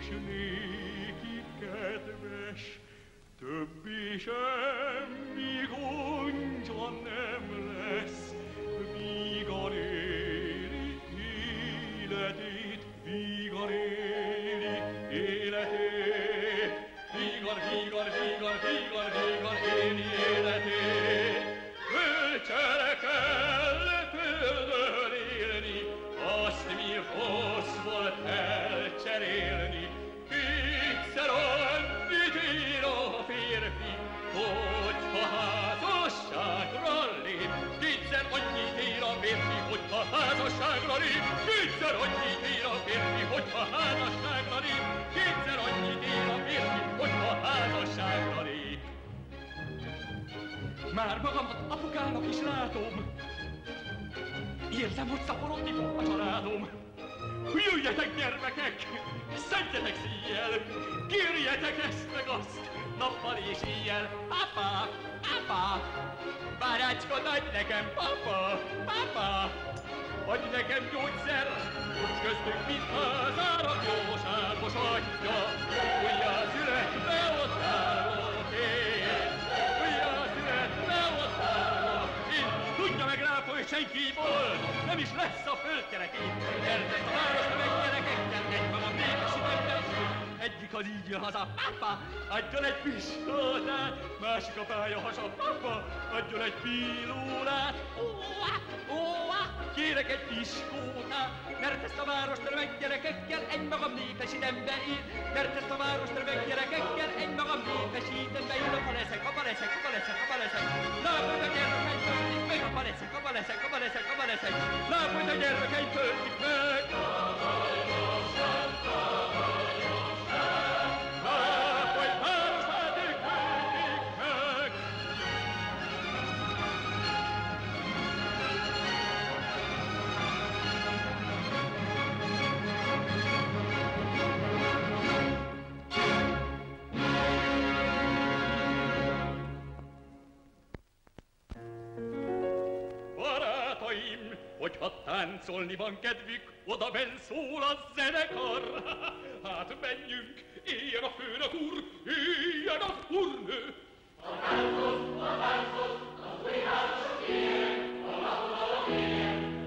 néki kedves, többé semmi gondja nem lesz, vígan éli életét, vígan éli életét, vígan éli életét. Bölcsere kell földön élni, azt mi rossz volt elcserélni. Kétszer annyit ér a férfi, hogyha házasságra lép. Kétszer annyit ér a férfi, hogyha házasságra lép. Kétszer annyit ér a férfi, hogyha házasságra lép. Kétszer annyit ér a férfi, hogyha házasságra lép. Már magamat apukának is látom. Érzem, hogy szaporodni fog a családom. Jöjjetek, gyermekek, szedjetek szíjjel, kérjetek ezt meg azt, nappal és éjjel. Papa, papa, bárácskod, adj nekem, papa, papa. Adj nekem gyógyszer, most köztük mit hazára, jóságos adja, újjászületve ott állok én. Újjászületve ott állok én. Tudja meg rá, hogy senki boldog, nem is lesz a földkerekén. Eltett a városra meg gyerekekkel, egy magam népesítettem. Egyik az így jön haza, papa, adjon egy piskótát, másik a pályahasa, papa, adjon egy pillulát. Kérek egy piskótát, mert ezt a várost remek gyerekekkel egy magam népesítem be én. Mert ezt a várost remek gyerekekkel egy magam népesítem be én. Apa leszek, apa leszek, apa leszek, apa leszek. Lábod a gyermekeim töltik meg, apa leszek, apa leszek, apa leszek, apa leszek. Lábod a gyermekeim töltik meg. Hogyha táncolni van kedvük, odabenn szól a zenekar. Hát menjünk, éljen a főnök úr, éljen a úrnő! A táncot, az új házasok éljen, a napodalok éljen.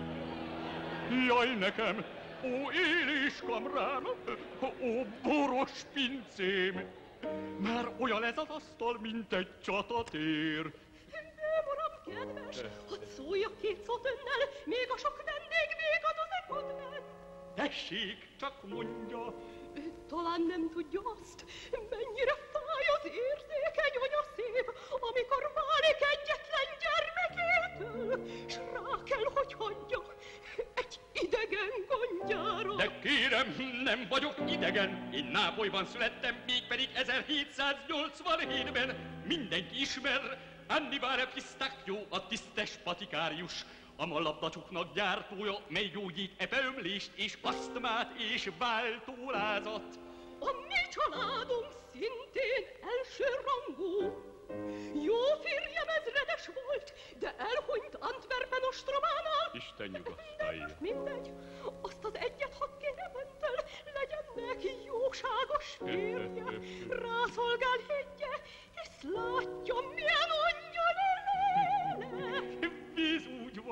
Jaj nekem, ó élés kamrám, ó boros pincém, már olyan ez az asztal, mint egy csatatér. Nem, uram, kedves, hadd szóljak két szót önnel, még a sok vendég végadozik ott benn. Tessék, csak mondja. Talán nem tudja azt, mennyire fáj az érzékeny anya szív, amikor válik egyetlen gyermekétől, s rá kell, hogy hagyjak egy idegen gondjára. De kérem, nem vagyok idegen, én Nápolyban születtem, mégpedig 1787-ben. Mindenki ismer, Annibale Pistacchio, a tisztes patikárius, a malabdacsuknak gyártója, mely gyógyít epeömlést és asztmát és váltólázat. A mi családunk szintén elsőrangú. Jó férjem ezredes volt, de elhunyt Antwerpen ostrománál. Isten nyugosztalja. De most mindegy, azt az egyet, ha kérem öntől, legyen neki jóságos férje. Rászolgál higgye, hisz látja, milyen angyal lélek. Víz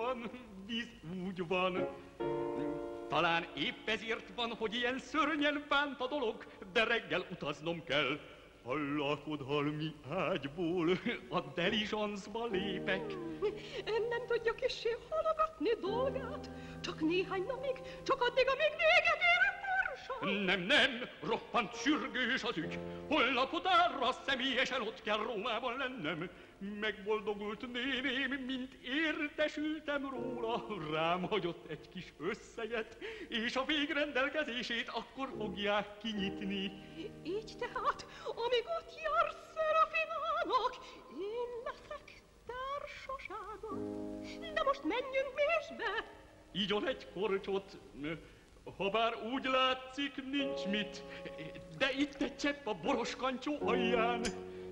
úgy van. Talán épp ezért van, hogy ilyen szörnyen bánt a dolog, de reggel utaznom kell. A lakodalmi ágyból a diligenceba lépek. Nem tudja kissé halogatni dolgát, csak néhány napig, csak addig, amíg véget ér a parsa. Nem, roppant sürgős az ügy. Holnap utánra személyesen ott kell Rómában lennem. Megboldogult néném, mint értesültem róla, rám hagyott egy kis összeget, és a végrendelkezését akkor fogják kinyitni. Így tehát, amíg ott jár Szerafinának, én leszek társasága. De most menjünk mésbe. Igyon egy korcsot, habár úgy látszik, nincs mit, de itt egy csepp a boroskancsó alján.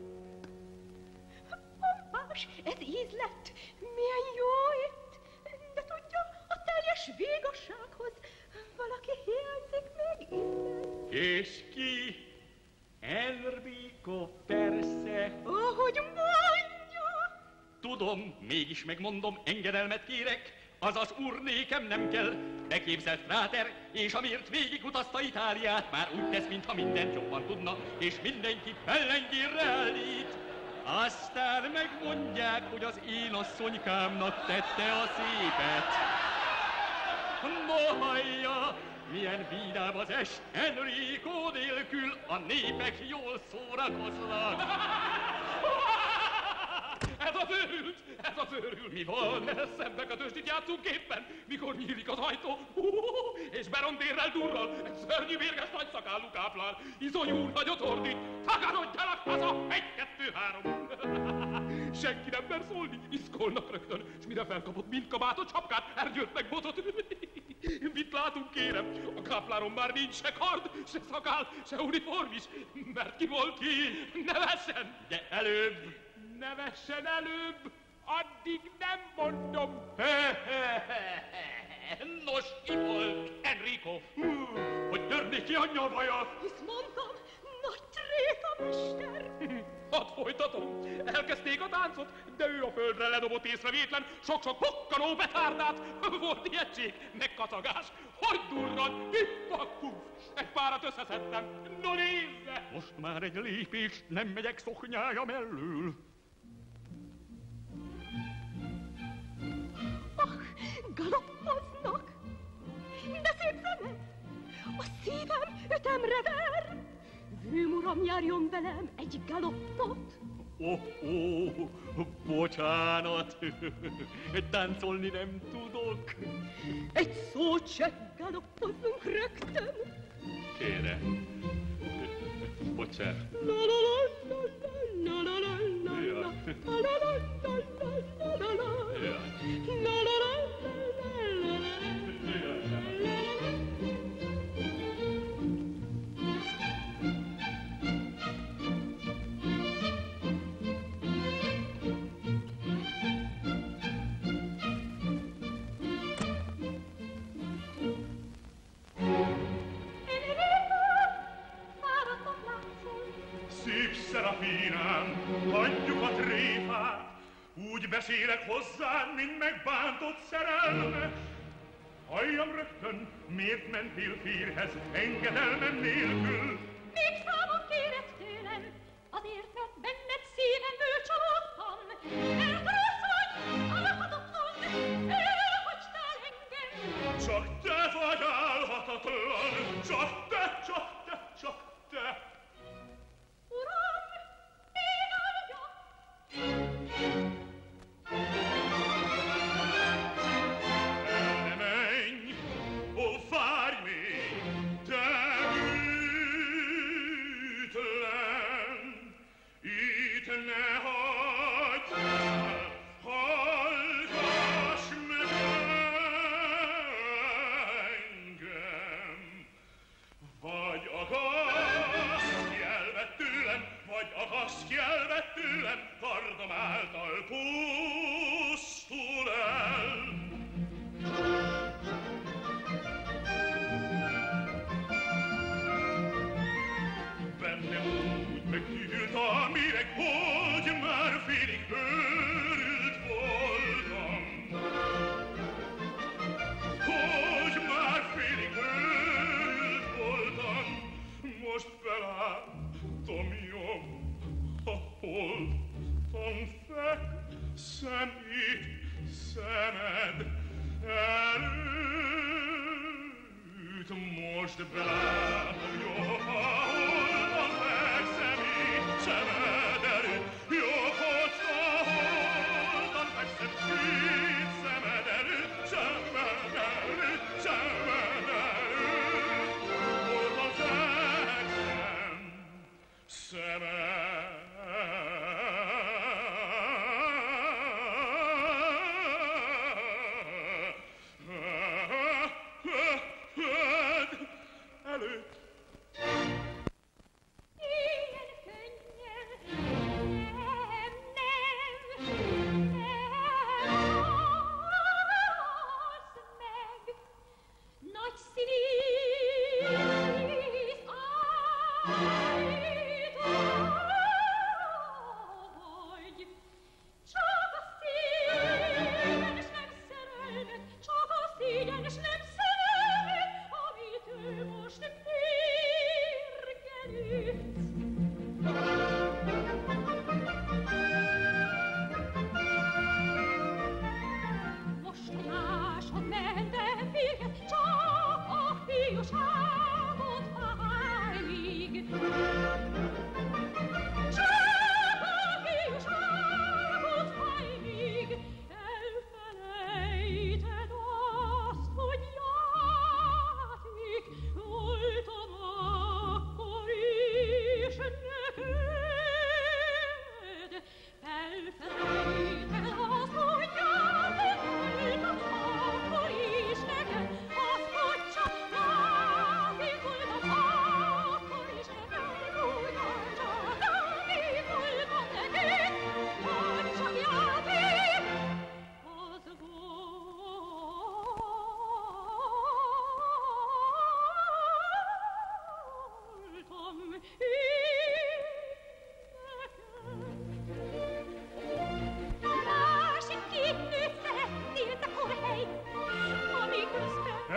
Pompás, ez íz lett. Milyen jó itt. De tudja, a teljes végassághoz valaki hiányzik még innen. És ki? Enrico, persze. Ahogy mondja. Tudom, mégis megmondom, engedelmet kérek. Azaz úr nékem nem kell. Beképzelt fráter, és amiért végigutazta Itáliát, már úgy tesz, mintha mindent jobban tudna, és mindenkit pellengérre állít. Aztán megmondják, hogy az én asszonykámnak tette a szépet. No, hallja, milyen vidám az est, Enrico nélkül a népek jól szórakoznak. Ez az őrült! Mi van? Szembekötőstit játszunk éppen, mikor nyílik az ajtó, és berondérrel durral, egy szörnyű vérges nagy szakállu káplár, izonyú nagyot ordít, tagadodjanak haza, 1, 2, 3. Senki nem mer szólni, iszkolnak rögtön, és mire felkapott mind kabátot, sapkát, ergyőt meg botot. Mit látunk, kérem? A kápláron már nincs se kard, se szakál, se uniform is, mert ki volt ki? Nevessen! De előbb! Nevessen előbb! Addig nem mondom! Nos, ki volt? Enrico! Hogy törnék ki anyja a vajat? Hisz mondtam, nagy tréfa, mester. Hadd folytatom! Elkezdték a táncot, de ő a földre ledobott észrevétlen sok-sok pukkanó betárdát. Volt ijegység, meg kacagás. Hogy durrad? Hipp-pak-puff! Egy párat összeszedtem. No nézze! Most már egy lépést nem megyek szoknyája mellől. Galoppoznak. De szép zene. A szívem ütemre ver. Vőmuram, járjon velem egy galoppot. Bocsánat, táncolni nem tudok. Egy szót se, galoppozzunk rögtön. Kérem, bocsánat. La la la la la la la la la la la la la la la la la la. Szerafínám, hagyjuk a tréfát, úgy beszélek hozzád, mint megbántott szerelmes. Halljam rögtön, miért mentél férhez, engedelmem nélkül? Még számot kérek tőlem, azért, mert benned szívemből csalódtam. Eltörös vagy, állhatatlan, elhagytál engem. Csak te vagy állhatatlan, csak te, csak te, csak te. Uram, én adja! El ne menj, ó, várj még, te műtlen, itt ne hagyd el, hallgass meg engem. Vagy agaszt jelved tőlem, vagy agaszt jelved tőlem, kardom által pusztul el. Bennem úgy meggyűlt a méreg, hogy már félig őrült voltam. Hogy már félig őrült voltam, most felálltam jobb, a holtam fekszem itt szemed előtt. Most belálltam jobb, a holtam fekszem itt szemed előtt. Jobb, hogy a holtam fekszem itt szemed előtt, szemed előtt, szemed előtt. Holtam fekszem szemed előtt.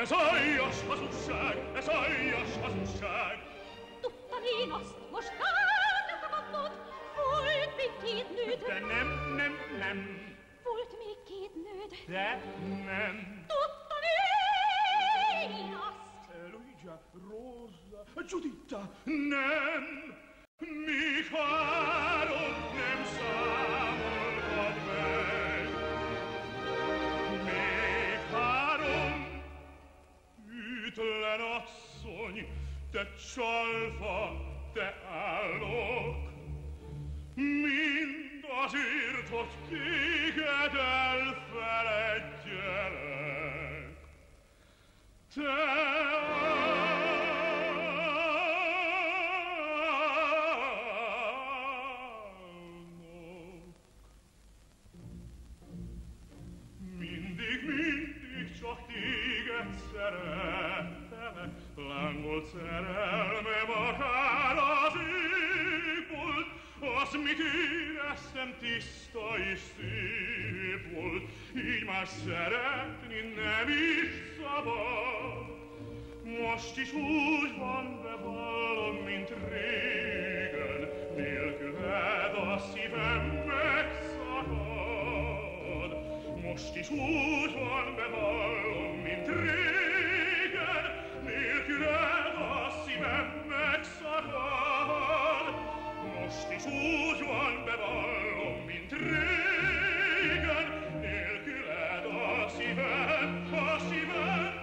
Ez aljas hazugság, ez aljas hazugság. Tudtam én azt, most kárnak a papot, volt még két nőd. De nem. Volt még két nőd. De nem. Tudtam én azt. Luigia, Rosa, Giuditta, nem. Még három nem számoltad meg. Még három hűtlen asszony, te csalfa, te állok. Mind azért, hogy téged elfeledjelek. Te mindig csak téged szerettelek, lángolt szerelmem akár az ég volt, az, mit éreztem, tiszta és szép volt, így már szeretni nem is szabad. Most is úgy van, bevallom, mint régen, nélküled a szívem megszakad. Most is úgy van, bevallom, mint régen, nélküled a szívem megszakad. Most is úgy van, bevallom, mint régen, nélküled a szívem megszakad.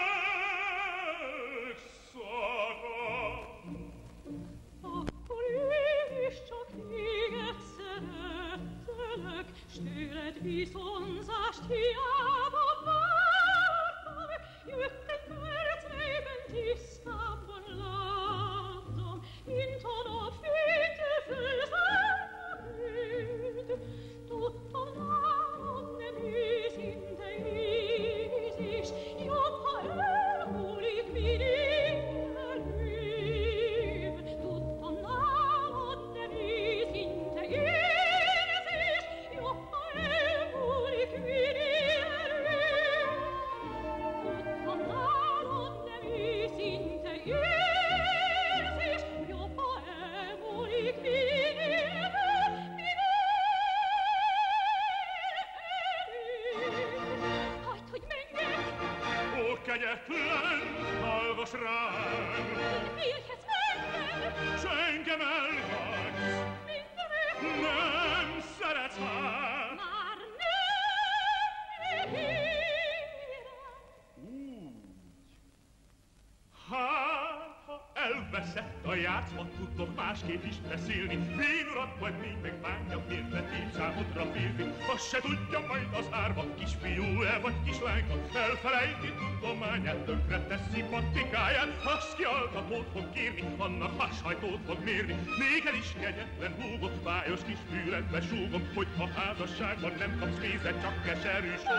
Akkor én is csak téged szerettelek, s tőled viszonzást hiába vártam. Jött egy perc, melyben tisztábban láttam, mint a napfénytől fölzárt a hőd. Tudtam, nálad nem őszinte érzés, jobb, ha elmúlik minél előbb. Tudtam, nálad nem őszinte érzés, jobb, ha elmúlik minél előbb. Tudtam, nálad nem őszinte érzés, jobb, ha elmúlik minél előbb. Hagyd, hogy menjek! Ó, kegyetlen, hallgass rám! Félhetsz engem! S engem elhagysz! Mindenek! Nem szeretsz hát! Már nem érem! Úgy. Hát, ha elveszett a játszma, tudtok másképp is beszélni. Én urat vagy mi, meg bánja, miért vetém számodra férfi. Azt se tudja majd az árva, kisfiú-e vagy kislányka. Elfelejti tudományát, tönkre teszi pattikáját. Azt ki alkatót fog kérni, annak hashajtót fog mérni. Néked is kegyetlen húgom, bájos kis fűredbe súgom, hogy ha házasságban nem kapsz pénzet, csak keserű só.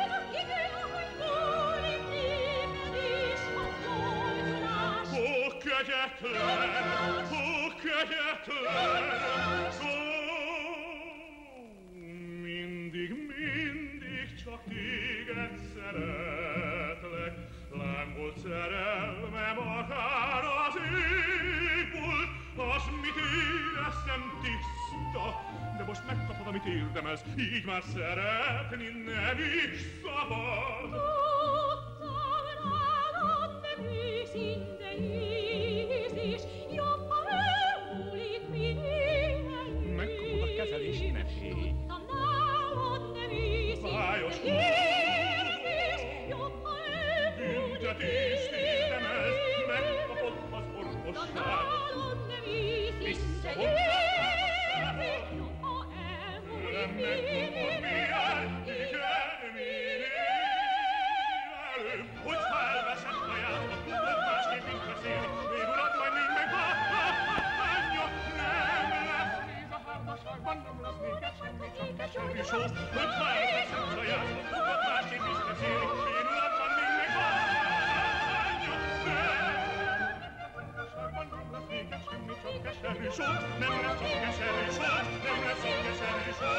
Ó, kegyetlen! Ó, kegyetlen! Ó, mindig csak téged szeretlek. Lángolt szerelmem akár az ég volt, az, mit éreztem, tiszta. De most megkapod, amit érdemelsz, így már szeretni nem is szabad. Tudtam, nálad nem őszinte érzés, jobb, ha elmúlik minél előbb. Megkapod a kezed, és ne félj. Tudtam, nálad nem Bájos őszinte érzés, jobb, ha elmúlik büntetést érdemelsz, megkapod az orvosságot. nálad nem őszinte Visszavonták érzés, jobb, ha elmúlik Nem megkapod minél minél előbb, hogyha elveszett a játszma, tudod másképp is beszélni. Még urat majd még megbánja, nem lesz víz a házasságban, nem lesz néked semmi, csak keserű só. Hogyha elveszett a játszma, tudod másképp is beszélni. Még urat majd még megbánja, nem lesz néked semmi, csak keserű só. Nem lesz csak keserű só, nem lesz csak keserű só.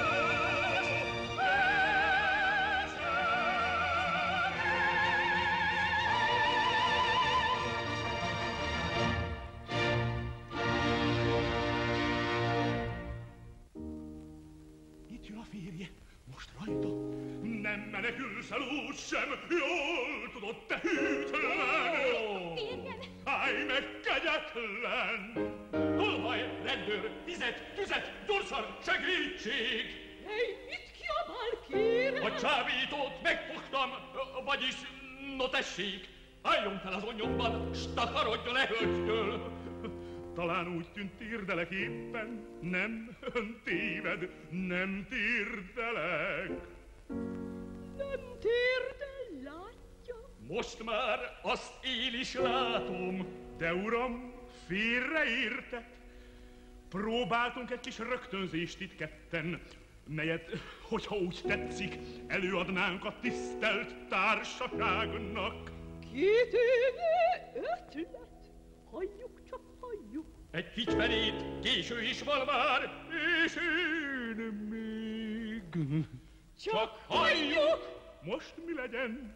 férje most rajta. Nem menekülsz el úgy sem, jól tudod, te hűtlen. Férjem! Állj meg, kegyetlen! Tolvaj, rendőr, vizet, tüzet, gyorsan, segítség! Hely, mit kiabál, kérem? A csábítót megfogtam, vagyis, no tessék, álljon fel az onyomban, s takarodjon e hölgytől! Talán úgy tűnt térdelek éppen, nem téved, nem térdelek. Nem térdel, látja? Most már azt én is látom. De uram, félreértett. Próbáltunk egy kis rögtönzést itt ketten, melyet, hogyha úgy tetszik, előadnánk a tisztelt társaságnak. Kitűnő ötlet! Halljuk, csak halljuk! Egy figyfelét késő is van már, És én még... Csak halljuk! Most mi legyen?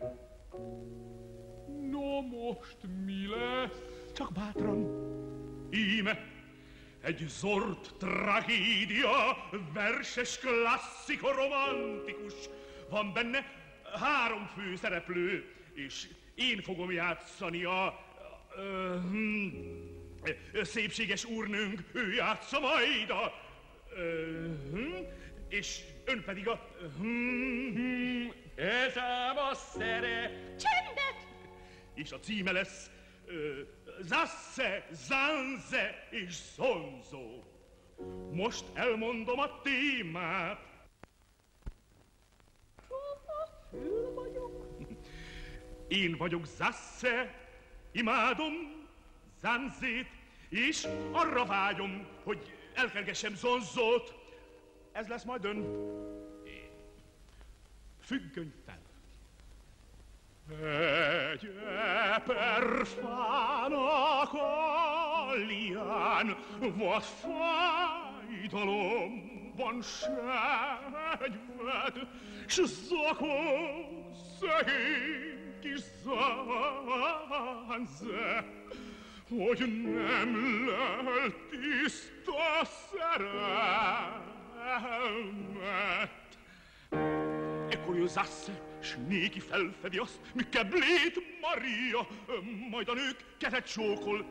No, most mi lesz? Csak bátran. Íme, egy zord tragédia, verses klasszika, romantikus. Van benne 3 főszereplő, és én fogom játszani a... szépséges úrnőnk, ő játsza majd a... és ön pedig a... ez ám a szere. Csendet! és a címe lesz Zasse, Zanze és Zonzo. Most elmondom a témát. Fül vagyok. Én vagyok Zasse, imádom Zanzét, és arra vágyom, hogy elkergessem Zonzót. Ez lesz majd ön. Függöny fel. Egy eperfának alján vad fájdalomban segyved, s zakó szegény kis Zanze, hogy nem lelt tiszta szerelmet. Ekkor jön Zasse, s néki felfedi azt, mikkel Blét Maria, majd a nők kezet csókol.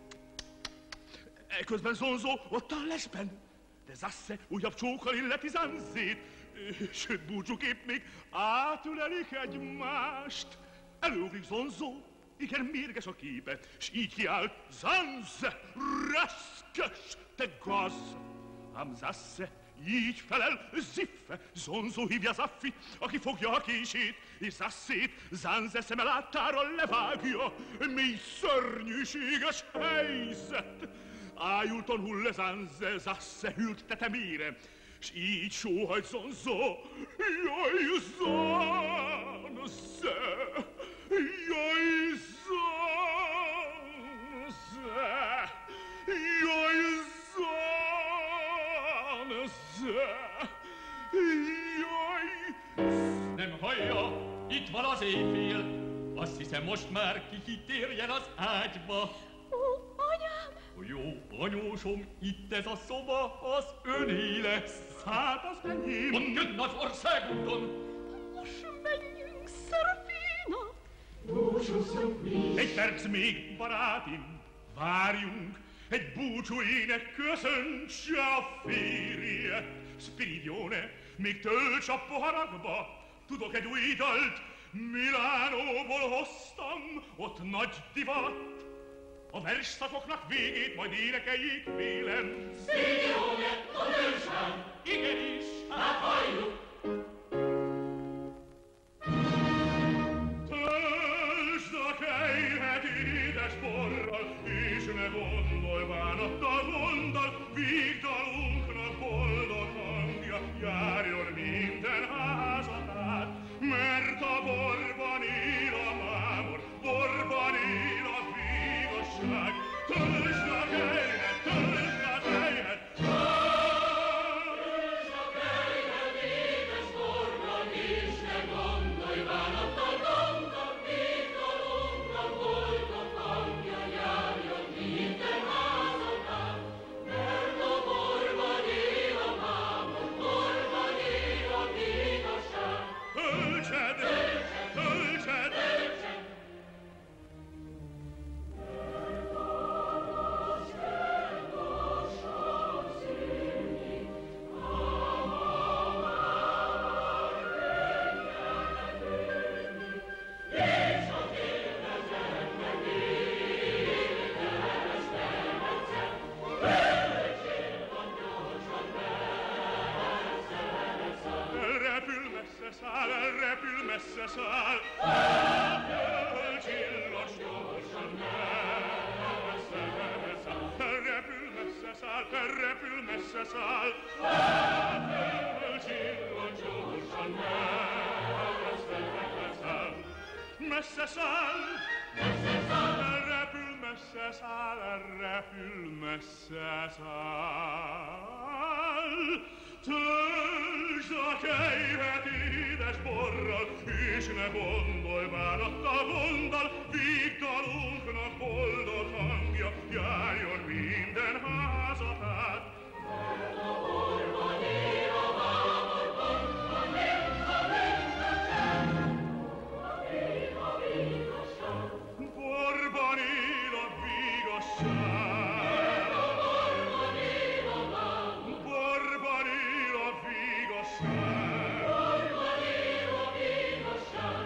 Eközben Zonzo ott a lesben, de Zasse újabb csókkal illeti Zanzét, sőt búcsúképp még átülelik egymást. Előugrik Zonzo, igen mérges a képe, s így kiáll: Zanze, reszkes, te gaz! Ám Zasse így felel, ziffe, Zonzo hívja Zaffit, aki fogja a kését, és Zasszét Zanze szeme láttára levágja. Mi szörnyűséges helyzet! Ájultan hull le Zanze, Zasse hűlt tetemére, s így sóhajt Zonzo: Jaj, Zanze! Jaj, Zanze! Jaj, Zanze! Jaj! Nem hallja, itt van az éjfél. Azt hiszem, most már kitérjen az ágyba. Ó, anyám! Jó, anyósom, itt ez a szoba az öné lesz. Hát az enyém! Ott jön az országúton. Most menjünk, Szerfina! Búcsúzzunk mi! Egy perc még, barátim, várjunk, egy búcsú ének köszöntse a férjet. Spiridione, még tölts a poharakba, tudok egy új dalt, Milánóból hoztam, ott nagy divat. A versszakoknak végét majd énekeljék vélem. Spiridione, a nősám! Igenis, Hát halljuk! Töltsd a kejhet édes borral, és ne gondolj bánattal, gonddal, vígdalunknak boldog hangja járjon minden házat át, mert a borban él a mámor, borban él a vigasság. Töltsd a kejhet, töltsd a kejhet, száll, repül, messze száll. Csillos gyorsan, messze száll. Repül, messze száll, repül, messze száll. Csillos gyorsan, messze száll. Messze száll, repül, messze száll, repül, messze száll. Töltsd a kejhet édes borral, és ne gondolj bánattal, gonddal, vígdalunknak boldog hangja, járjon minden házat át. Mert a borban él a vámorban, a vigazság. Borban él a vigazság. Borban él a vámor. Borban él a vigazság. Borban él a vigazság.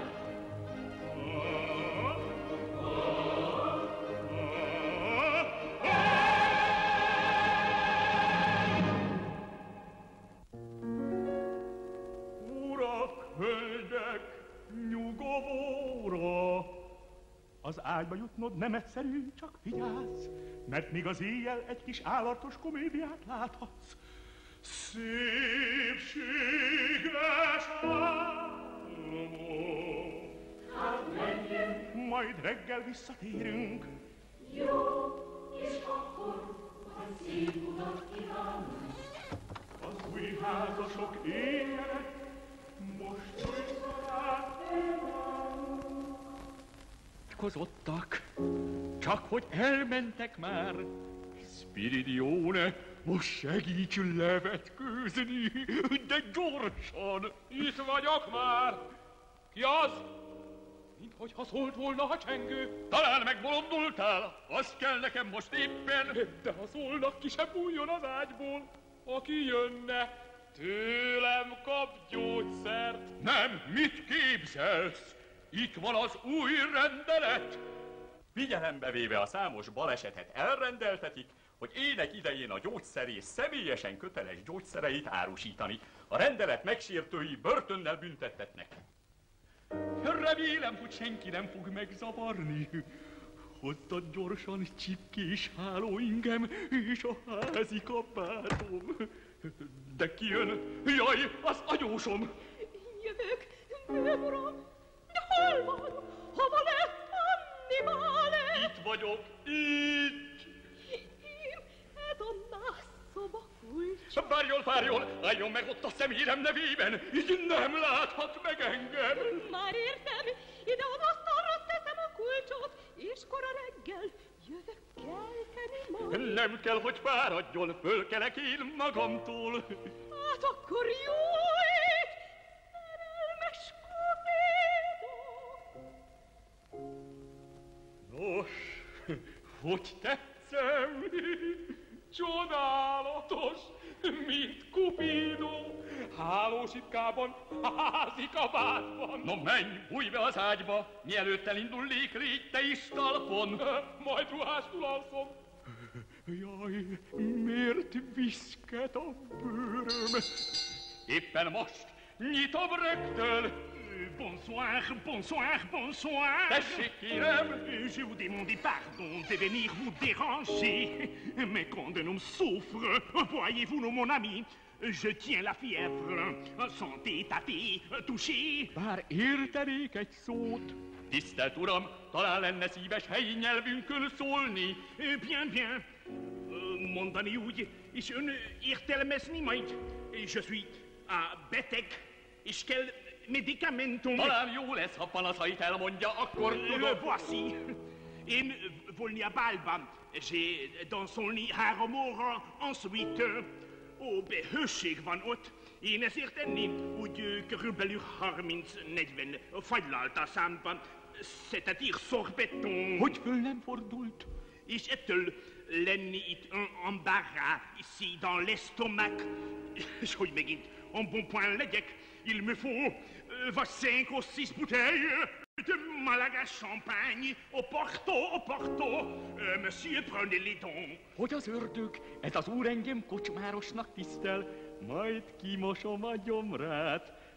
Urak, hölgyek, nyugovóra! Az ágyba jutnod nem egyszerű, csak vigyázz, mert még az éjjel egy kis állatos komédiát láthatsz. Szépséges álmom! Hát menjünk! Majd reggel visszatérünk. Jó, és akkor majd szép utat kívánunk. Az új házasok éjjelek most visszatérünk. Kozottak, csak hogy elmentek már. Spiridione, most segíts levetkőzni, de gyorsan. Itt vagyok már. Ki az? Minthogyha szólt volna a csengő. Talán megbolondultál, azt kell nekem most éppen. De ha szólnak, ki se bújjon az ágyból. Aki jönne, tőlem kap gyógyszert. Nem, mit képzelsz? Itt van az új rendelet! Figyelembe véve a számos balesetet elrendeltetik, hogy ének idején a gyógyszerész személyesen köteles gyógyszereit árusítani. A rendelet megsértői börtönnel büntettetnek. Remélem, hogy senki nem fog megzavarni. Hozzad gyorsan csipkés hálóingem és a házi kabátom. De ki jön? Jaj, az agyósom! Jövök, nőm uram! De hol van? Hova lett Annibale? Itt vagyok, itt! Én, ez a nászszoba kulcs. Várjon, álljon meg ott a személyem nevében! Így nem láthat meg engem! Már értem, ide az asztalra teszem a kulcsot, és kora reggel jövök kelteni majd. Nem kell, hogy fáradjon, fölkelek én magamtól. Hát akkor jó ég, szerelmes koméda. Nos, hogy tetszem? Csodálatos, mint Cupido. Hálósitkában, házi kabátban. No menj, bújj be az ágyba, mielőtt elindulnék, légy te is talpon. Majd ruhásul alszom. Jaj, miért viszket a bőröm? Éppen most, nyitom rögtön. Bonsoir, bonsoir, bonsoir. Tessék, kérem. Je vous demande pardon de venir vous déranger. Mais quand un homme souffre, voyez-vous, mon ami, je tiens la fièvre. Santé, tâté, touché. Bár értenék egy szót. Tisztelt Uram, talán lenne szíves helyi nyelvünkön szólni. Bien, bien. Mondani úgy, és ön értelmezni majd. Je suis a beteg, és kell medicamentum. Talán jó lesz, ha panaszait elmondja, akkor tudok. Voici. Én volni a bálban. J'ai dans son lit 3 óra, ensuite... Ó, hőség van ott. Én ezért enni úgy körülbelül 30-40 fagylalt a számban. C'est-à-dire sorbetton. Hogy föl nem fordult? És ettől lenni itt un embarras ici dans l'estomac. És hogy megint en bon point legyek, il me faut 5 ou 6 bouteilles de Malaga champagne au Porto. Monsieur, prenez les dons. Hogy az ördög, ez az úr engem kocsmárosnak tisztel, majd kimosom a gyomrát.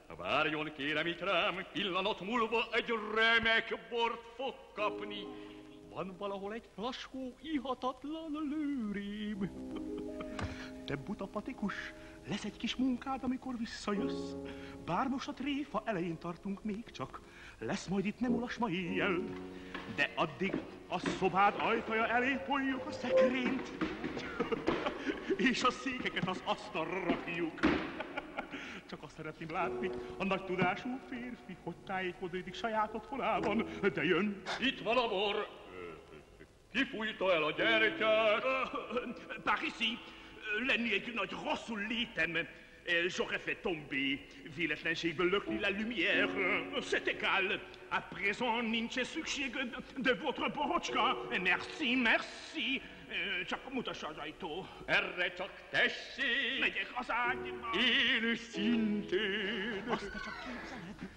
Várjon kérem itt rám, pillanat múlva egy remek bort fog kapni. Van valahol egy lassú, ihatatlan lőrém. Te buta patikus, lesz egy kis munkád, amikor visszajössz. Bár most a tréfa elején tartunk még csak, lesz majd itt nem ulas ma éjjel. De addig a szobád ajtaja elé toljuk a szekrényt, és a székeket az asztalra rakjuk. Csak azt szeretném látni, a nagy tudású férfi, hogy tájékozódik saját otthonában, de jön. Itt van a bor. Ki fújta el a gyertyát? Par ici, lenni egy nagy rosszul létem. J'aurais fait tomber, véletlenségből lökni la lumière. C'est égal. À présent, nincs szükség de votre borocska. Merci, merci. Csak mutassa az ajtó. Erre csak tessék. Megyek az ágyba. Én is szintén. Azt te csak képzeled.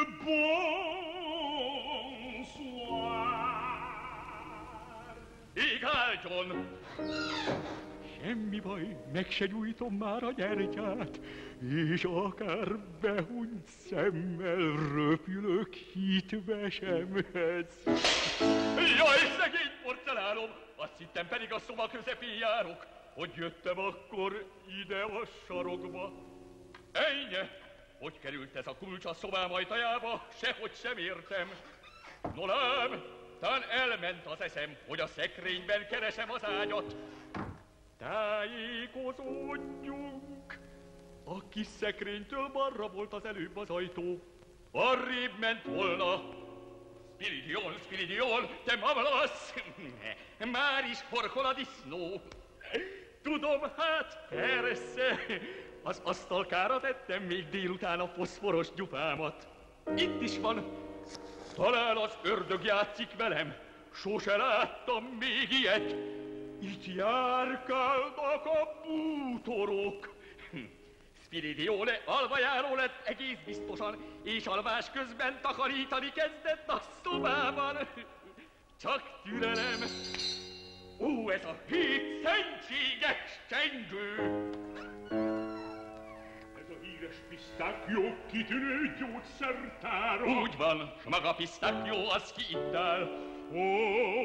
Bonsoir. Ég álljon! Semmi baj, meg se gyújtom már a gyertyát, és akár behunyt szemmel röpülök hitvesemhez. Jaj, szegény porcelánom! Azt hittem pedig a szoba közepén járok, hogy jöttem akkor ide a sarokba. Ennyi! Hogy került ez a kulcs a szobám ajtajába? Sehogy sem értem. No lám, talán elment az eszem, hogy a szekrényben keresem az ágyat. Tájékozódjunk! A kis szekrénytől balra volt az előbb az ajtó. Arrébb ment volna. Spiridion, Spiridion, te mamlasz! Már is horkol a disznó. Tudom, hát persze. Az asztalkára tettem még délután a foszforos gyufámat. Itt is van. Talán az ördög játszik velem. Sose láttam még ilyet. Itt járkálnak a bútorok. Spiridione alvajáró lett egész biztosan, és alvás közben takarítani kezdett a szobában. Csak türelem. Ó, ez a 7 szentséges csengő! Ez a híres pisztákjó kitűnő gyógyszertára. Úgy van, s maga pisztákjó az ki itt áll. Ó,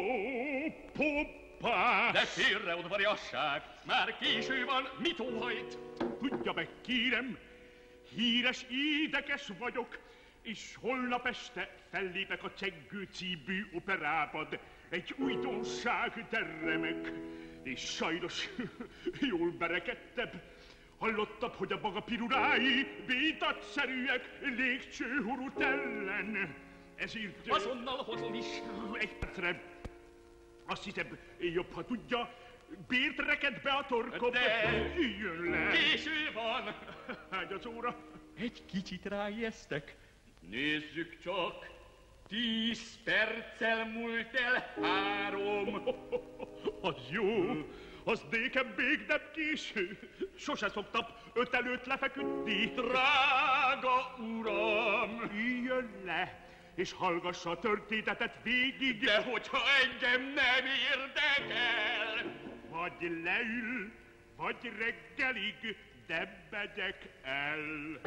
poppás! De félre udvariasság, már késő van, mit óhajt? Tudja meg, kérem, híres édekes vagyok, és holnap este fellépek a Csengő című operában. Egy újdonság, de remek, és sajnos jól berekedtebb. Hallottabb, hogy a maga pirurái bétatszerűek légcsőhurut ellen. Ezért... Azonnal hozom is. Egy percre. Azt hiszem, jobb, ha tudja, bért reked be a torkom. De... Üljön le. Késő van. Hány az óra? Egy kicsit ráijesztek. Nézzük csak. 10 perccel múlt el 3. Az jó. Az nékem még nem késő. Sose szoktam 5 előtt lefeküdni. Drága uram! Üljön le, és hallgassa a történetet végig. De hogyha engem nem érdekel! Vagy leül, vagy reggelig, nem megyek el.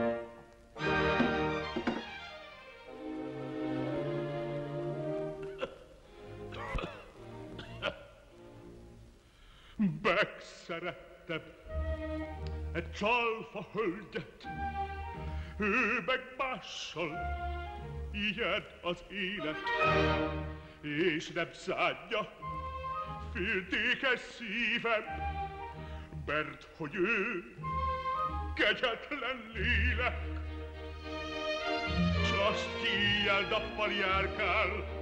Megszerettem egy csalfa hölgyet, ő meg mással, ilyen az élet, és nem szánja féltékes szívem, mert hogy ő kegyetlen lélek, s azt éjjel-nappal járkál,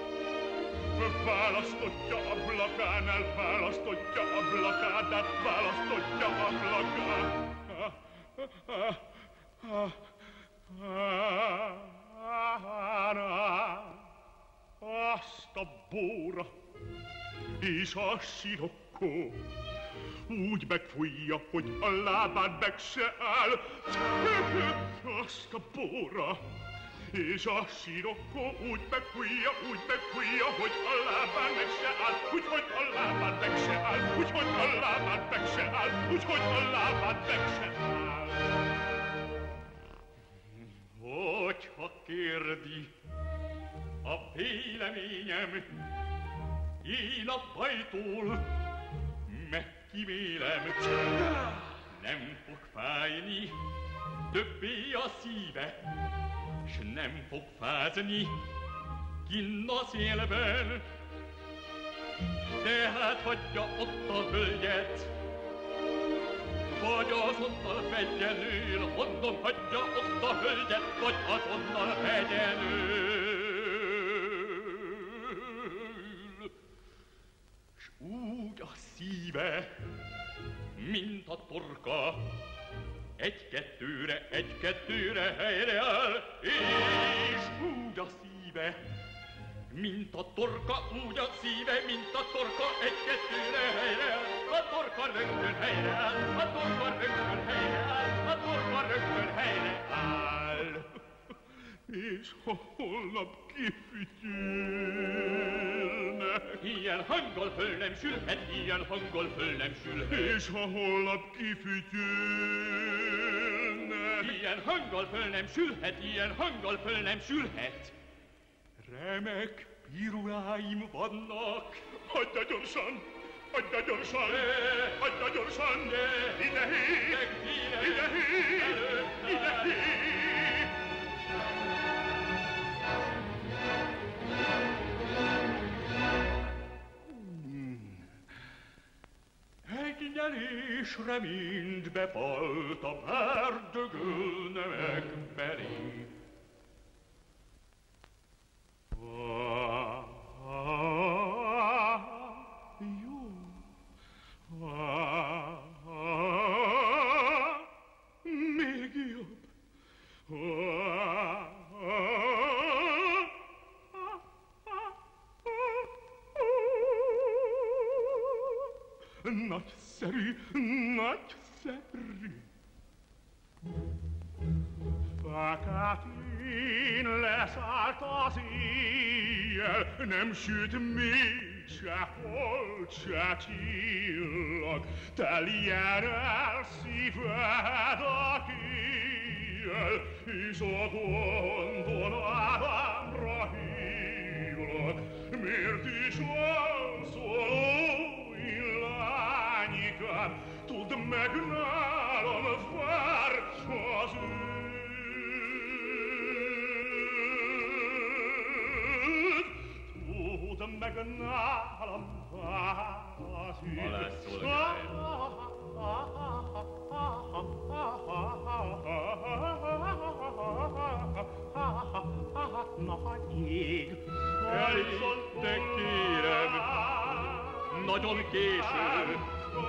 választotja ablakánál, választotja ablakánál, választotja ablakánál. Azt a bóra és a sirokkó úgy megfújja, hogy a lábán meg se áll. Azt a bóra és a sirokkó úgy megfújja, hogy a lábán meg se áll, úgyhogy a lábán meg se áll, úgyhogy a lábán meg se áll, úgyhogy a lábán meg se áll. érdi a véleményem, életbajtól megkímélem. Nem fog fájni többé a szíve, s nem fog fázni kinn a szélben. De hát hagyja ott a hölgyet, vagy azonnal vegyen ő, mondom, hagyja ott a hölgyet, vagy azonnal vegyen ő. S úgy a szíve, mint a torka, egy-kettőre helyreáll, és úgy a szíve, mint a torka, úgy a szíve, mint a torka, egy-kettőre helyreáll, a torka rögtön helyreáll, a torka rögtön helyreáll, a torka rögtön helyreáll. És ha holnap kifütyülne, Ilyen hanggal föl nem sülhet, ilyen hanggal föl nem sülhet. és ha holnap kifütyülne, Ilyen hanggal föl nem sülhet, ilyen hanggal föl nem sülhet. Remek piruláim vannak. hagyja gyorsan, hagyja gyorsan, hagyja gyorsan, ide ide ide Egy nyerésre mind befalt a bárdögölne meg belé. Jó. Még jobb. Nagyszerű, nagyszerű. Fákát én leszállt az éjjel, nem süt még se hold, se csillag, teljen el szíved a kéjjel, és a gondoládámra hívlak, miért is alszol, illányikám, tudd meg nálam, vár az tudd meg nálam, vár az nagy ég, De kérem, nagyon késő,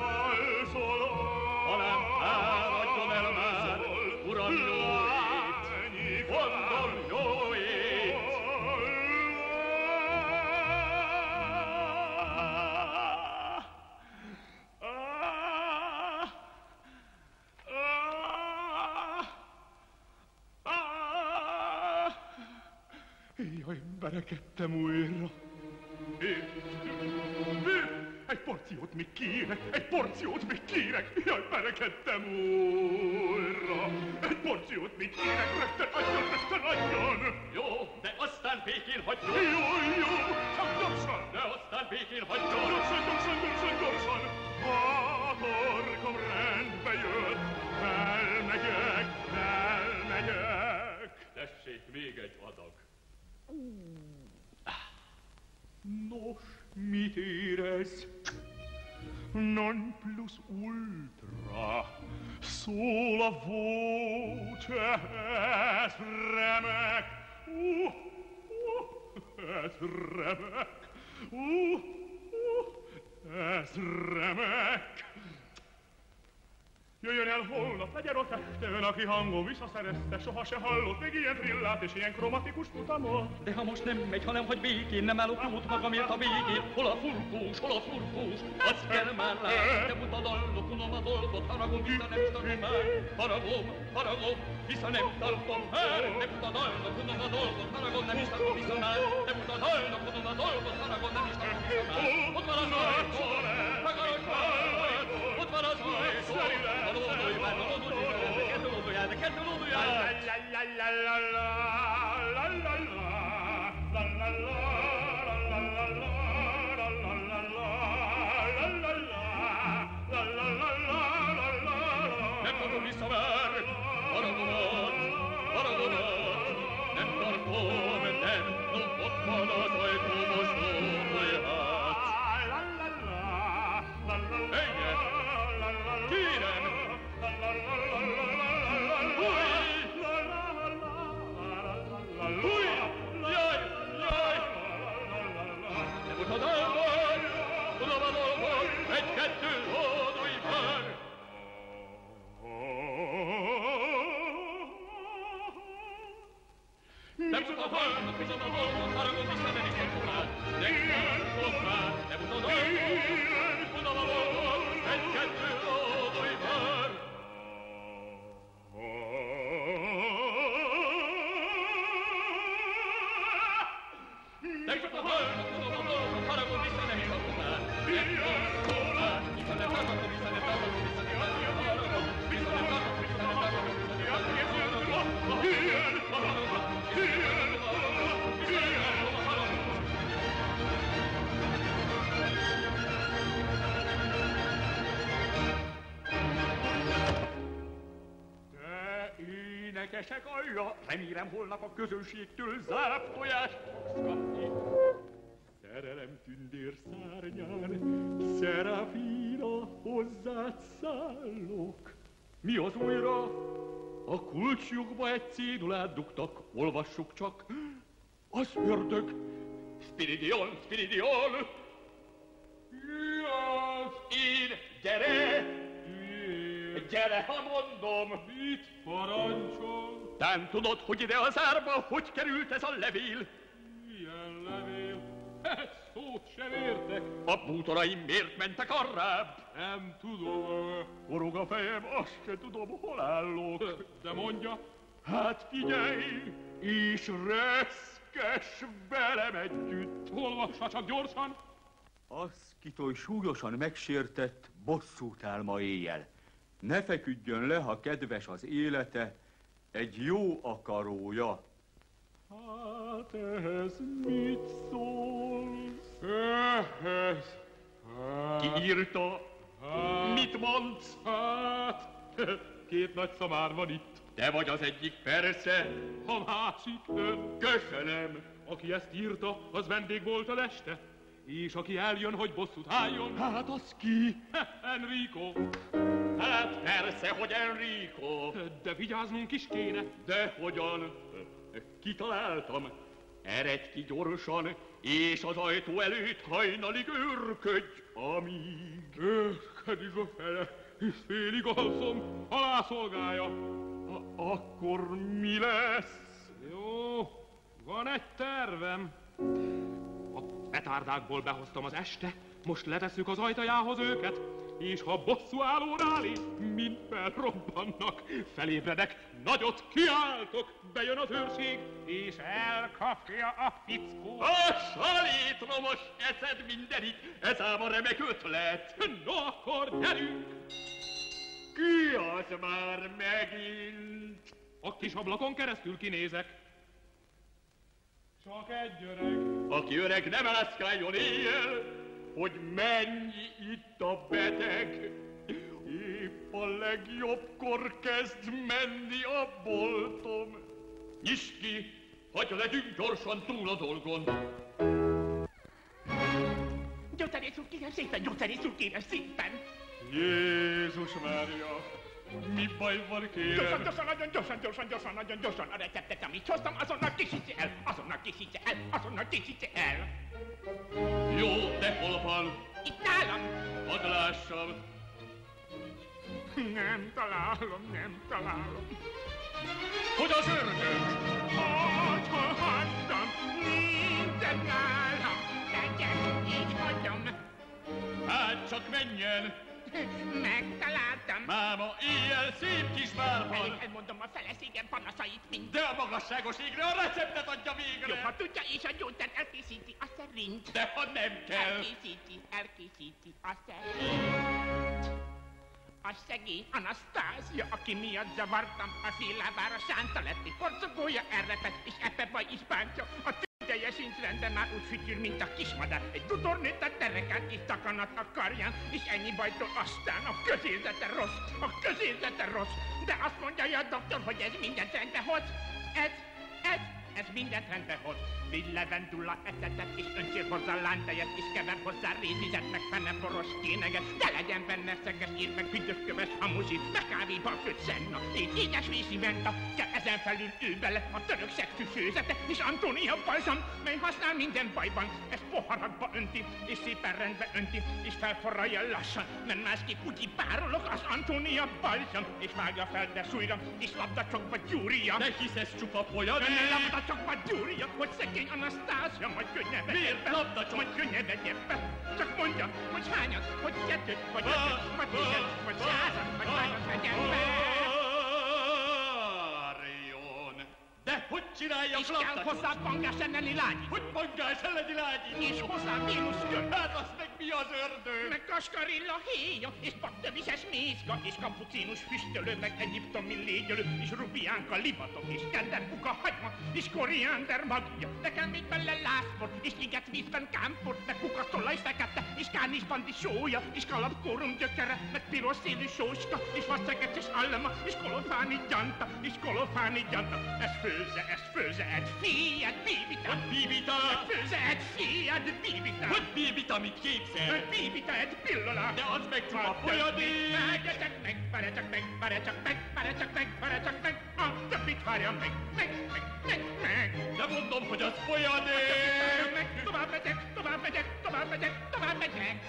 talán fáradjon el már, uram, jó ét, mondom, jó ét. Jaj, berekedtem újra. Egy porciót még kérek, egy porciót még kérek. Jaj, berekedtem újra. Egy porciót még kérek, rögtön adjon. Jó, de aztán békén hagyjon. Jó, csak gyorsan. De aztán békén hagyjon. Gyorsan. A torkom rendbe jött, felmegyek. Tessék, még egy adag. Nos, mit érez? Non plus ultra, szól a voce, ez remek, ez remek, ez remek. Jöjjön el holnap, legyen ott este, aki hangom visszaszerezte, soha se hallott még ilyen trillát és ilyen kromatikus futamot. De ha most nem megy, hanem hogy békén, nem állok jót magamért a végén. Hol a furkós, azt kell már látni. Te buta dallok, unom a dolgot, haragom, vissza nem tartom már. Haragom, vissza nem tartom már. Te buta dallok, unom a dolgot, haragom, nem is tartom vissza már. Te buta dallok, unom a dolgot, haragom, nem is tartom vissza már. Ott van az ajtó, takarodj már, ott van az ajtó. Valódulj már, de kettő lódulj el. már, haragomat, nem tartom, nem, ott van az ajtó, most lódolj hát. Menjen, kérem! Húj! Jaj! Nem utad álmod, oda van olvod, egy-kettő, hódolj már! Nem utad álmod, bizony a dolgot, haragon visszamenni szorkulál. Nem tudom már, nem utad álmod, oda van olvod, egy-kettő, hódolj már! Nem utad álmod, oda van olvod, haragon visszamenni szorkulál. Nem tudom már, hiszen nem tartatom, hiszen nem tartatom, hiszen nem tartatom, haragon, hiszen nem tartatom, hiszen nem tartatom, hiszen nem tartatom, énekesek alja, remélem holnap a közönségtől záptojást fogsz kapni. Szerelem tündér szárnyán, Szerafina, hozzád szállok. Mi az újra? A kulcsjukba egy cédulát dugtak, olvassuk csak. Az ördög. Spiridion, Spiridion! Jössz! Én, gyere! Gyere, ha mondom! Mit parancsol? Tán tudod, hogy ide az árba hogy került ez a levél? Milyen levél? Egy szót sem értek. A bútoraim miért mentek arrább? Nem tudom. Forog a fejem, azt se tudom, hol állok. De mondja. Hát figyelj, és reszkes velem együtt. Olvassa csak gyorsan. Az, kit oly súlyosan megsértett, bosszút áll ma éjjel. Ne feküdjön le, ha kedves az élete, egy jó akarója. Hát ehhez mit szólsz? Ehhez? Ki írta? Mit mondsz? Hát, két nagy szamár van itt. Te vagy az egyik, persze. A másik ön. Köszönöm. Aki ezt írta, az vendég volt a este. És aki eljön, hogy bosszút álljon. Hát az ki? Enrico. Hát persze, hogy Enrico. De vigyáznunk is kéne. De hogyan? Kitaláltam. Eredj ki gyorsan, és az ajtó előtt hajnalig őrködj, amíg... Őrködik a feje, hisz félig alszom, alászolgálja. Akkor mi lesz? Jó, van egy tervem. A petárdákból behoztam az este, most letesszük az ajtajához őket, és ha bosszúálló rálép, mind felrobbannak, felébredek, nagyot kiáltok, bejön az őrség, és elkapja a fickót. A salét romos eszed mindenit, ez ám a remek ötlet. No, akkor gyerünk! Ki az már megint? A kis ablakon keresztül kinézek. Csak egy öreg. Aki öreg, nem mászkáljon éjjel, hogy menj itt a beteg. Épp a legjobbkor kezd menni a boltom. Nyisd ki, hagyj legyünk gyorsan túl a dolgon. Gyógyszerész úr, kérem szépen, gyógyszerész úr, kérem szépen! Jézus Mária, mi baj van, kérem? Gyorsan, nagyon gyorsan, a receptet, amit hoztam, azonnal készítse el, azonnal készítse el! Jó, de hol van? Itt nálam! Hadd lássam. Nem találom. Hogy az ördög? Otthon hagytam, minden nálam, legyen, így hagyom. Hát csak menjen. Megtaláltam. Máma, éjjel szép kis bárban. Elég elmondom a feleségem panaszait mind. De a magasságos égre a receptet adja végre. Jó, ha tudja, és a gyógyszert elkészíti a szerint. De ha nem kell. Elkészíti a szerint. A szegény Anasztázia, aki miatt zavartam, a szélávára sánta lett, és porcogója elrepett, és ebbe baj is bántja. A tüdeje feje sincs rendben, már úgy fütyül, mint a kismadár. Egy dudornőtt a tereket és takanat a karján, és ennyi bajtól aztán a közérzete rossz, a közérzete rossz. De azt mondja a doktor, hogy ez mindent rendbe hoz. Ez mindent rendbe hoz. Vigy levendula ecetet, és öntsél hozzá lántejet, és kever hozzá rézvizet, meg fenneporos kéneget, de legyen benne szeges ír, meg büdösköves hamusi, meg kávéba főtt senna, így édes vízi menta, kell ezen felül ül bele a török szexű főzete, és Antónia balzam, mely használ minden bajban, ezt poharakba önti, és szépen rendbe önti, és felforralja lassan, mert másképp úgy párolok az Antónia balzam, és vágja fel de súlyra, és labdacsokba gyúrja. Ne hisz ez csupa folyadék! Labdacsokba gyúrja, hogy szegény Anasztázia majd könnyebb Miért labdacsok? Majd könnyebb egyébbe. Csak mondja, hogy hányat, hogy kettőt, vagy ötöt, vagy tízet, vagy százat, vagy hányat vegyem be. Várjon! De hogy csinálja És kell hozzá pangás elleni lágyi. Hogy pangás elleni lágyi? És hozzá Vénusz jön. Hát az meg mi az ördög? Meg kaskarilla héja, és baktövises mézga, és kapucinus füstölő, meg egyiptomi légyölő, és rubiánka libatok, és kenderbuka hagyma, és koriander magja. Nekem még bele lászpor, és liget vízben kámpor, meg kukaszolaj fekete, és kárnisbandi sója, és kalapkórum gyökere, meg piros szélű sóska, és vasszegeces allama, és kolofáni gyanta, és kolofáni gyanta. Ez főze egy fiad bibita. Hogy bibita? Főze egy fiad bibita. Hogy bibita, mit képzel? Bibita egy pillanat. De az meg csupa folyadék! Várja csak meg, várja csak meg, várja csak meg, várja csak meg, várja csak meg, a többit várja meg. De mondom, hogy az folyadék! Tovább megyek.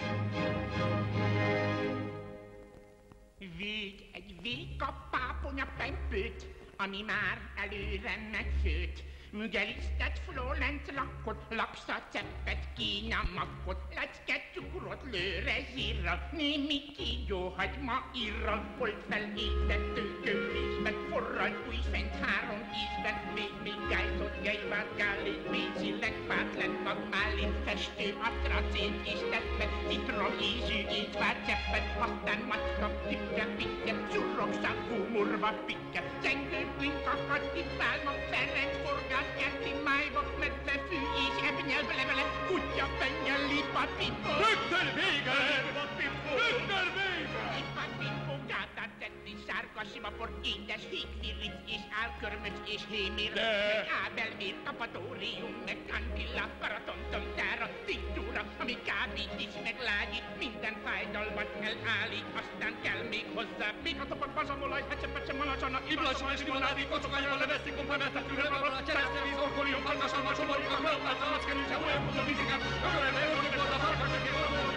Vég egy véka páponya pempőt, ami már előre megfőtt. Mügelisztett Florenc lakkot, lapszaceppet, kínamakkot, lecket cukrot, lőre zsírral, némi kígyóhagyma írral, holt felégtető kővízben, forralt újfent 3 ízben, még gájtott, gejvát, gálét, bécsilleg, pátlen, magmálin, festő, atracén, késztetve, citrom ízű, étvágyceppet, aztán macska, tükke, szurrogszakú, murva, pikke, zengő, bűnkakat, tipálma, Ferenc, forgás, kerti, májva, medvefű és ebnyelv levele, kutya, pennyel, lipa, pipó. Rögtön vége! Rögtön vége! Lipa, pipó, gátát tetti, sárga, simapor, édes, hígviric és álkörmös és hémér. De! Meg ábelmér, kapatórium, meg kandilla, paratontomtára, tinctúra, ami kábít is, meg lágyít, minden fájdalmat elállít, aztán kell még hozzá. Még a topak, bazamolaj, hecse, malacsana, Iblasma és limonádi, kocokányban leveszik, komplementek, tűrőbabban, a cseresztevíz, orkolium, pangasalma, csomarik, a klapát, a macskerincse, olyan a fizikát, ökölebe, örökében, a farkasöké, orkolom,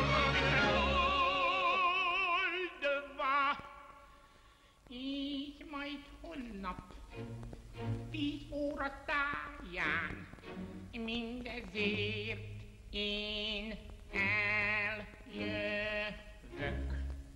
így majd holnap 10 óra táján mindezért én eljövök.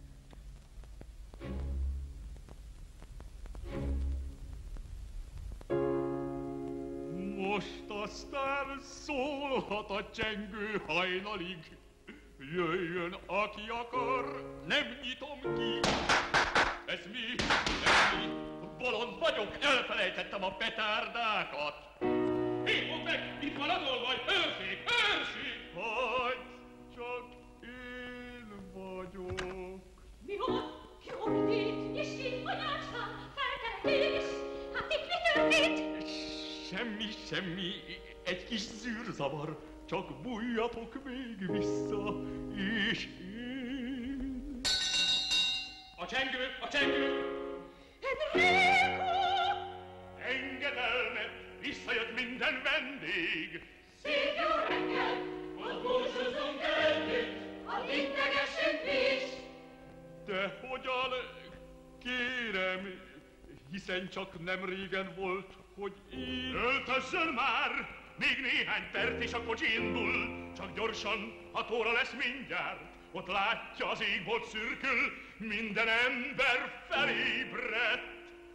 Most aztán szólhat a csengő hajnalig. Jöjjön, aki akar, nem nyitom ki. Ez mi? Bolond vagyok, elfelejtettem a petárdákat. Hé, mondd meg, itt van a dolvaj, őrség! Hagy, csak én vagyok. Mi van? Ki ordít? És ki anyácsán? Felkeltés? Hát itt mi történt? Semmi, egy kis zűrzavar, csak bújjatok még vissza, és én... A csengő! Enrico! Engedelmet, visszajött minden vendég. Szép jó reggel! Most búcsúzunk együtt, addig tegessünk is! De hogyan, kérem, hiszen csak nem régen volt, hogy én... Öltözzön már! Még néhány perc és a kocsi indul. Csak gyorsan, 6 óra lesz mindjárt. Ott látja, az égbolt szürkül, minden ember felébredt.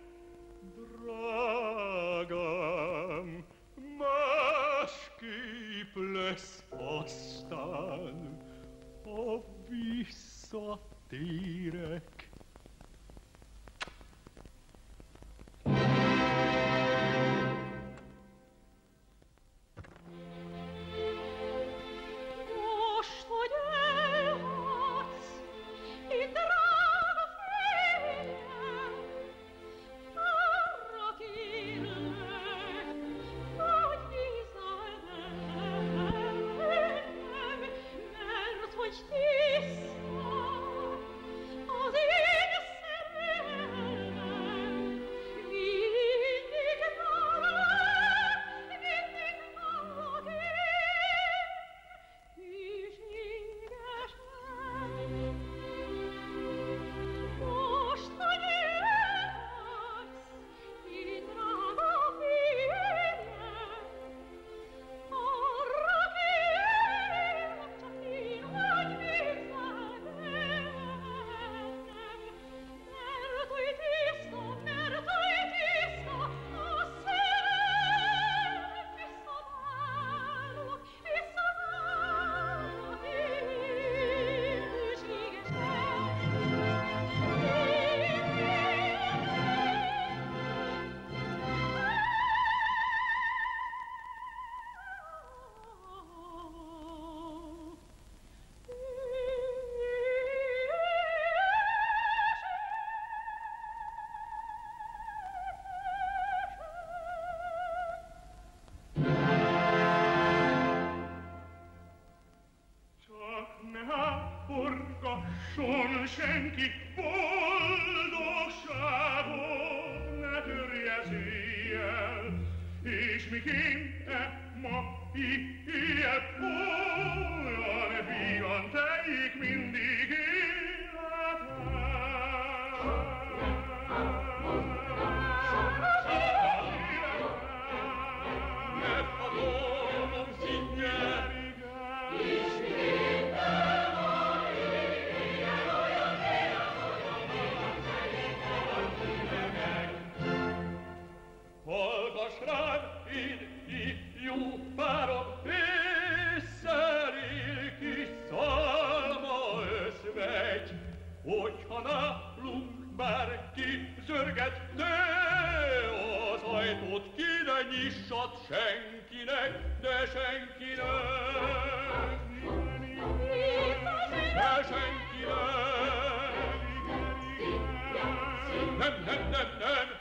Drágám, másképp lesz aztán, ha visszatérek. miként ma ilyen olyan vígan teljék mindig Hallgass rád, én ifjú párom, észszerél kis szalma özvegy, hogyha nálunk bárki zörget, te az ajtót ki ne nyissad senkinek, de senkinek. De senkinek. Nem, nem, nem, nem.